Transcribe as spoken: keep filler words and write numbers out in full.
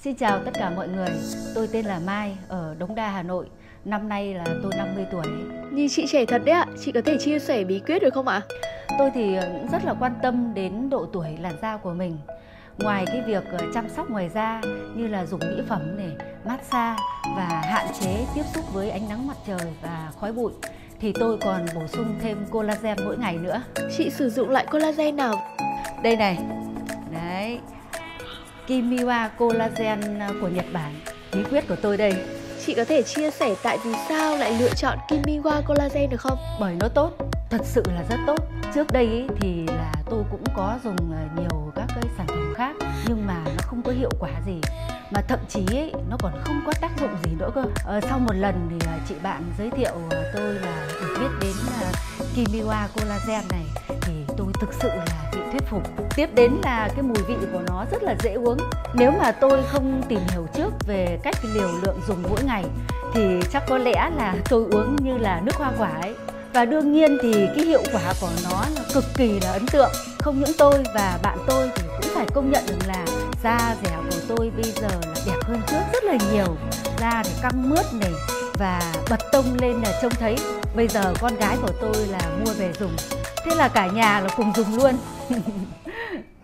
Xin chào tất cả mọi người, tôi tên là Mai ở Đống Đa, Hà Nội. Năm nay là tôi năm mươi tuổi. Nhìn chị trẻ thật đấy ạ, chị có thể chia sẻ bí quyết được không ạ? Tôi thì rất là quan tâm đến độ tuổi làn da của mình. Ngoài cái việc chăm sóc ngoài da như là dùng mỹ phẩm này, massage và hạn chế tiếp xúc với ánh nắng mặt trời và khói bụi, thì tôi còn bổ sung thêm collagen mỗi ngày nữa. Chị sử dụng loại collagen nào? Đây này, đấy, Kimiwa Collagen của Nhật Bản, bí quyết của tôi đây. Chị có thể chia sẻ tại vì sao lại lựa chọn Kimiwa Collagen được không? Bởi nó tốt, thật sự là rất tốt. Trước đây ý, thì là tôi cũng có dùng nhiều các cái sản phẩm khác nhưng mà nó không có hiệu quả gì, mà thậm chí ý, nó còn không có tác dụng gì nữa cơ. Ờ, sau một lần thì chị bạn giới thiệu tôi là được biết đến Kimiwa Collagen này thì tôi thực sự là bị thuyết phục. Tiếp đến là cái mùi vị của nó rất là dễ uống. Nếu mà tôi không tìm hiểu trước về cách liều lượng dùng mỗi ngày thì chắc có lẽ là tôi uống như là nước hoa quả ấy. Và đương nhiên thì cái hiệu quả của nó là cực kỳ là ấn tượng. Không những tôi và bạn tôi thì cũng phải công nhận được là da dẻ của tôi bây giờ là đẹp hơn trước rất là nhiều. Da thì căng mướt này và bật tông lên là trông thấy. Bây giờ con gái của tôi là mua về dùng, thế là cả nhà là cùng dùng luôn.